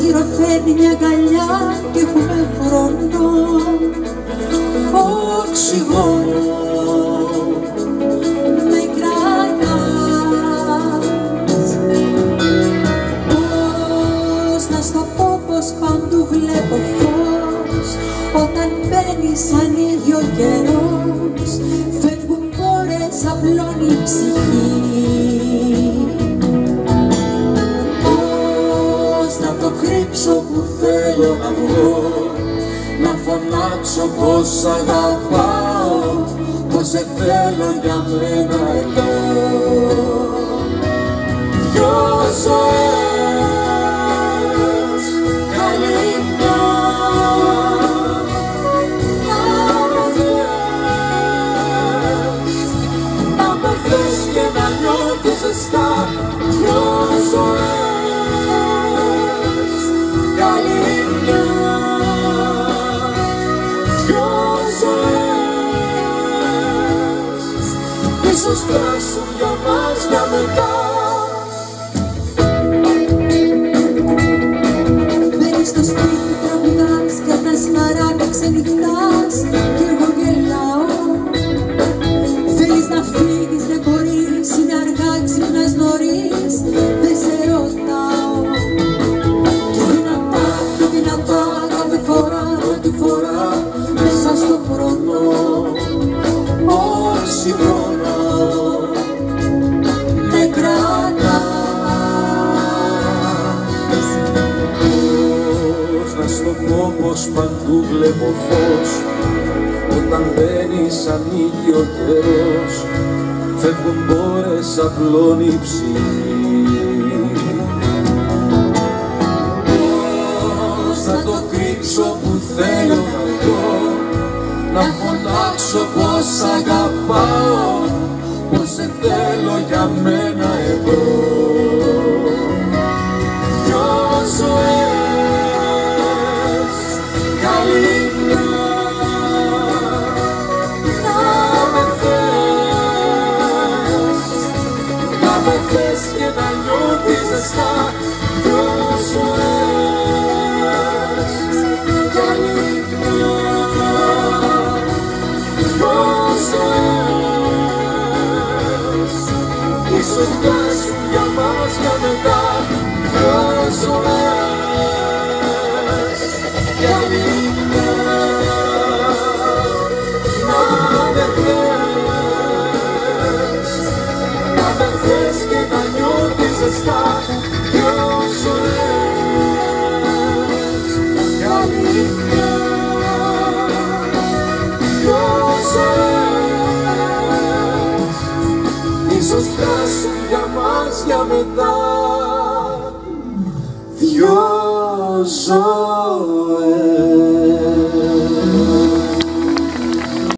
γυροφέρνει μια αγκαλιά και έχουμε χρόνο, οξυγόνο. Με κρατάς, πώς να στο πω, πως παντού βλέπω φως. Όταν μπαίνεις ανοίγει ο καιρός, φεύγουν πόρες, απλώνει η ψυχή. Πώς να το κρύψω που θέλω να βγω, να φωνάξω πως αγαπάω, πως σε θέλω για μένα εδώ. Δυο ζωές, καλή μια, να με θες και να νιώθεις ζεστά. Δυο ζωές, καλή μια, δυο ζωές, ίσως φτάσουν για μας για μετά. Μπαίνεις στο σπίτι, τραγουδάς κι αν τα σμαράγκα ξενυχτάς κι εγώ γελάω. Θέλεις να φύγεις, δεν μπορείς, είναι αργά, ξυπνάς νωρίς, δεν σε ρωτάω. Και δυνατά, πιο δυνατά, κάθε φορά, πρώτη φορά, μέσα στο χρόνο, οξυγόνο. Με κρατάς, Πώς να στο πω, πως παντού βλέπω φως. Όταν μπαίνεις ανοίγει ο καιρός, φεύγουν μπόρες, απλώνει η ψυχή. Πώς να το κρύψω που θέλω να βγω, να φωνάξω πως αγαπάω, πως σε θέλω για μένα εδώ. Δυο ζωές, καλή μια, να με θες και να νιώθεις ζεστά. Δυο ζωές, καλή μια, δυο ζωές, ίσως φτάσουν για μας για μετά. Δυο ζωές, καλή μια, να με θες και να νιώθεις ζεστά. Δυο ζωές, καλή μια, δυο ζωές, ίσως φτάσουν για μας για μετά. Δυο ζωές.